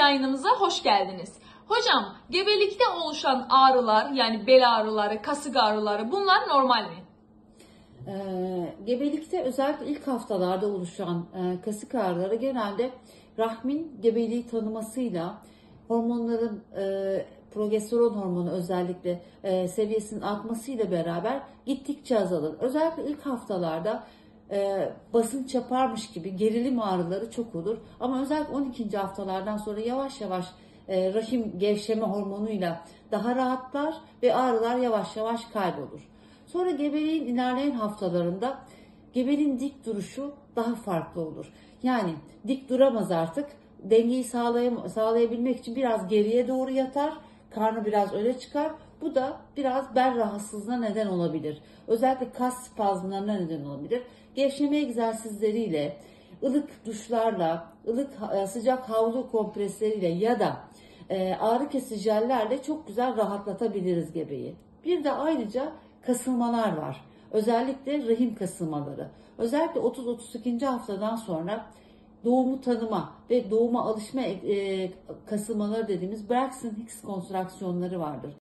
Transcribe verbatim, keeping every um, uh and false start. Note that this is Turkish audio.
yayınımıza hoş geldiniz. Hocam, gebelikte oluşan ağrılar, yani bel ağrıları, kasık ağrıları, bunlar normal mi? Ee, gebelikte özellikle ilk haftalarda oluşan e, kasık ağrıları genelde rahmin gebeliği tanımasıyla hormonların e, progesteron hormonu özellikle e, seviyesinin artmasıyla beraber gittikçe azalır. Özellikle ilk haftalarda e, basınç yaparmış gibi gerilim ağrıları çok olur. Ama özellikle on ikinci haftalardan sonra yavaş yavaş e, rahim gevşeme hormonuyla daha rahatlar ve ağrılar yavaş yavaş kaybolur. Sonra gebeliğin ilerleyen haftalarında gebeliğin dik duruşu daha farklı olur. Yani dik duramaz artık. Dengeyi sağlayam- sağlayabilmek için biraz geriye doğru yatar, karnı biraz öne çıkar. Bu da biraz bel rahatsızlığına neden olabilir. Özellikle kas spazmlarına neden olabilir. Gevşeme egzersizleriyle, ılık duşlarla, ılık sıcak havlu kompresleriyle ya da e, ağrı kesici jellerle çok güzel rahatlatabiliriz gebeyi. Bir de ayrıca kasılmalar var. Özellikle rahim kasılmaları. Özellikle otuz otuz ikinci haftadan sonra doğumu tanıma ve doğuma alışma e, kasılmaları dediğimiz Braxton Hicks kontraksiyonları vardır.